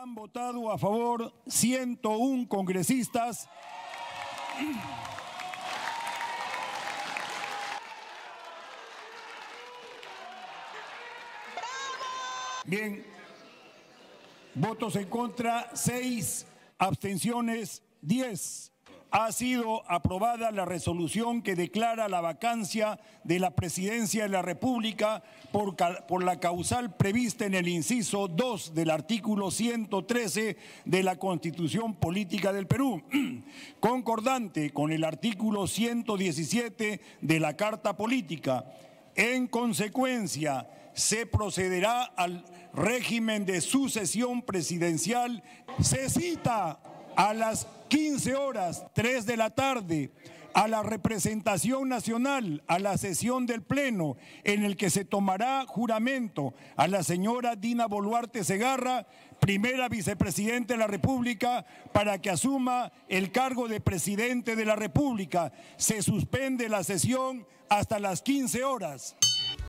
Han votado a favor 101 congresistas. Bien, votos en contra 6, abstenciones 10. Ha sido aprobada la resolución que declara la vacancia de la presidencia de la República por la causal prevista en el inciso 2 del artículo 113 de la Constitución Política del Perú, concordante con el artículo 117 de la Carta Política. En consecuencia, se procederá al régimen de sucesión presidencial. Se cita a las 15 horas, 3 de la tarde, a la representación nacional, a la sesión del Pleno, en el que se tomará juramento a la señora Dina Boluarte Segarra, primera vicepresidenta de la República, para que asuma el cargo de presidente de la República. Se suspende la sesión hasta las 15 horas.